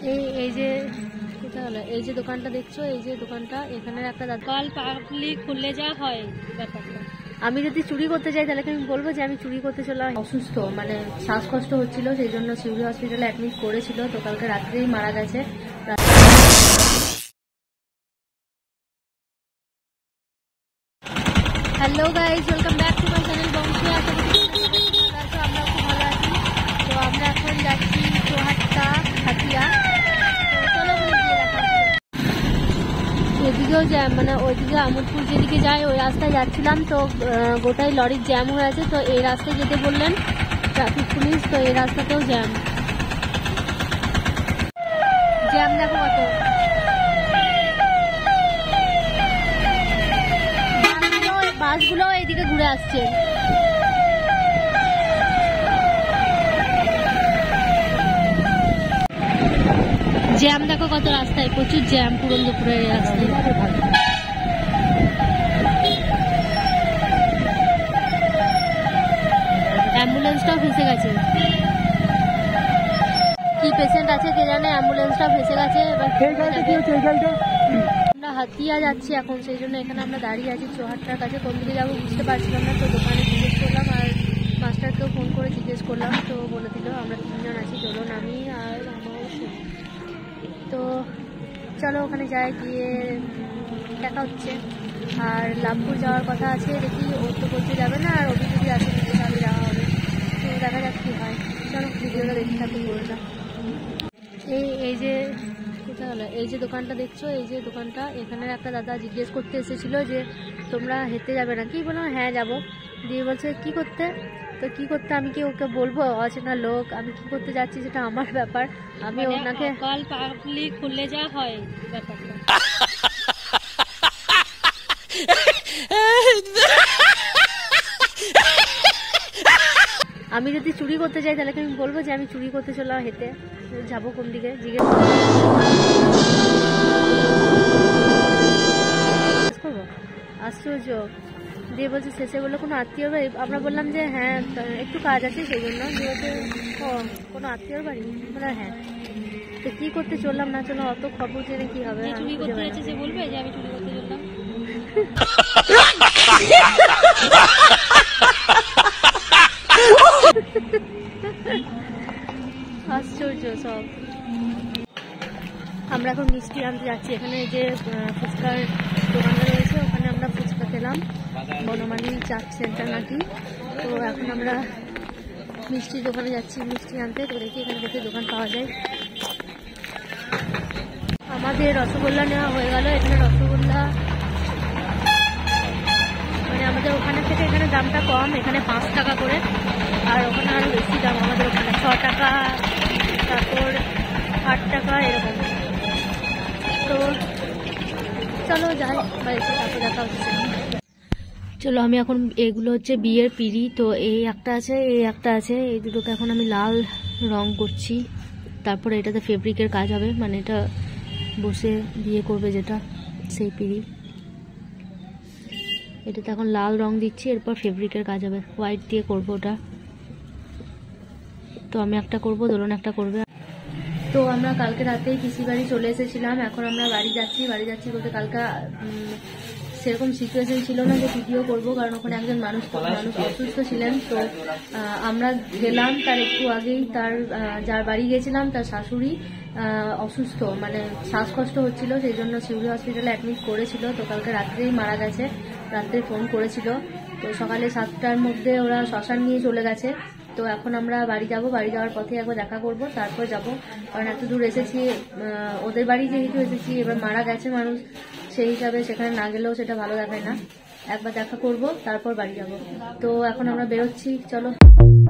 এই যে কোথায় হলো, এই যে দোকানটা দেখছো, এই যে দোকানটা, এখানের একটা কাল পাবলিক খুললে যা হয় ব্যাপারটা। আমি যদি চুরি করতে যাই তাহলে আমি বলবো যে আমি চুরি করতে চললাম। অসুস্থ, মানে শ্বাসকষ্ট হচ্ছিল, সেই জন্য সিউড়ি হসপিটালে অ্যাডমিট করেছিল, তো কালকে রাত্রেই মারা গেছে। Hello guys, welcome back to my channel Bangshi. আশা করি আমরা খুব ভালো আছি। তো আমরা এখন যাচ্ছি চৌহাট্টা হাতিয়া। এদিকেও জ্যাম, মানে ওইদিকে আমোদপুর যেদিকে যায় ওই রাস্তায় যাচ্ছিলাম, তো গোটাই লরির জ্যাম হয়ে আছে। তো এই রাস্তায় যেতে বললেন ট্রাফিক পুলিশ, তো এই রাস্তাতেও জ্যাম দেখো কত। বাসগুলো এইদিকে ঘুরে আসছে। জ্যাম দেখো কত রাস্তায়, প্রচুর জ্যাম পুরন্দপুরের রাস্তায়। অ্যাম্বুলেন্সটাও ফেসে গেছে, কি পেশেন্ট আছে কে জানে, অ্যাম্বুলেন্সটাও ফেসে গেছে। আমরা হাতিয়া যাচ্ছি এখন, সেই জন্য এখানে আমরা দাঁড়িয়ে আছি চৌহাট্টার কাছে। কোন দিকে যাবো বুঝতে পারছিলাম না, তো দোকানে জিজ্ঞেস করলাম আর মাস্টারকেও ফোন করে জিজ্ঞেস করলাম, তো বলে দিল আমরা 3 জন আছি, চলুন আমি আর আমার। তো চলো ওখানে যাই, গিয়ে দেখা হচ্ছে। আর লাভপুর যাওয়ার কথা আছে, দেখি ও তো করতে যাবে না, আর ওকে যদি আসে তাহলে যাওয়া হবে। তো দেখা যাক কী হয়, চলো ভিডিওটা দেখি থাকি বললাম। এই যে কোথায় হলো, এই যে দোকানটা দেখছো, এই যে দোকানটা, এখানের একটা দাদা জিজ্ঞেস করতে এসেছিলো যে তোমরা হেঁটে যাবে না কি, বললাম হ্যাঁ যাবো। দিয়ে বলছে কি করতে, তো কি করতে আমি কি ওকে বলবো, অচেনা লোক, আমি কি করতে যাচ্ছি সেটা আমার ব্যাপার। আমি ওনাকে কাল পাবলিক খুললে যা হয় ব্যাপারটা। আমি যদি চুরি করতে যাই তাহলে আমি বলবো যে আমি চুরি করতে চললাম হেঁটে, যাবো কোন দিকে জিজ্ঞেস করবো। আশ্চর্য। দিয়ে বলছে শেষে বললো কোনো আত্মীয় বাড়ি, আমরা বললাম যে হ্যাঁ একটু কাজ আছে সেই জন্য। দিয়ে বলছে ও কোনো আত্মীয় বাড়ি, বলে হ্যাঁ। তো কি করতে চললাম না চললাম অত খবর জেনে কি হবে, চুরি করতে যাচ্ছে সে বলবে যে আমি চুরি করতে চললাম। আশ্চর্য সব। আমরা এখন মিষ্টি আনতে যাচ্ছি, এখানে যে ফুচকার দোকানটা রয়েছে ওখানে আমরা ফুচকা খেলাম, বনমালী চাট সেন্টার নাকি। তো এখন আমরা মিষ্টির দোকানে যাচ্ছি মিষ্টি আনতে, তো দেখি এখানে দেখে দোকান পাওয়া যায়। আমাদের রসগোল্লা নেওয়া হয়ে গেল। এখানে রসগোল্লা মানে আমাদের ওখানে থেকে এখানে দামটা কম, এখানে 5 টাকা করে, আর ওখানে আরও বেশি দাম। আমাদের ওখানে 6 টাকা, তারপর 8 টাকা এরকম। তো চলো যাই বাড়িতে, তারপর দেখা হচ্ছে। চলো আমি এখন, এগুলো হচ্ছে বিয়ের পিঁড়ি, তো এই একটা আছে এই একটা আছে, এই দুটোকে এখন আমি লাল রং করছি। তারপরে এটাতে ফেব্রিকের কাজ হবে, মানে এটা বসে বিয়ে করবে যেটা, সেই পিঁড়ি। এটাতে এখন লাল রং দিচ্ছি, এরপর ফেব্রিকের কাজ হবে, হোয়াইট দিয়ে করবো ওটা। তো আমি একটা করবো, দোলন একটা করবে। তো আমরা কালকে রাতেই পিসি বাড়ি চলে এসেছিলাম, এখন আমরা বাড়ি যাচ্ছি বলতে কালকে সেরকম সিচুয়েশন ছিল না যে ভিডিও করবো, কারণ ওখানে একজন মানুষ অসুস্থ ছিলেন। তো আমরা গেলাম তার একটু আগেই, তার যার বাড়ি গেছিলাম তার শাশুড়ি অসুস্থ, মানে শ্বাসকষ্ট হচ্ছিল, সেই জন্য সিউড়ি হসপিটালে অ্যাডমিট করেছিল, তো কালকে রাত্রেই মারা গেছে। রাত্রে ফোন করেছিল, তো সকালে 7টার মধ্যে ওরা শ্মশান নিয়ে চলে গেছে। তো এখন আমরা বাড়ি যাব, বাড়ি যাওয়ার পথে একবার দেখা করব, তারপর যাব, কারণ এত দূর এসেছি, ওদের বাড়ি যেহেতু এসেছি, এবার মারা গেছে মানুষ, সেই হিসাবে সেখানে না গেলেও সেটা ভালো দেখায় না। একবার দেখা করব, তারপর বাড়ি যাব। তো এখন আমরা বেরোচ্ছি, চলো।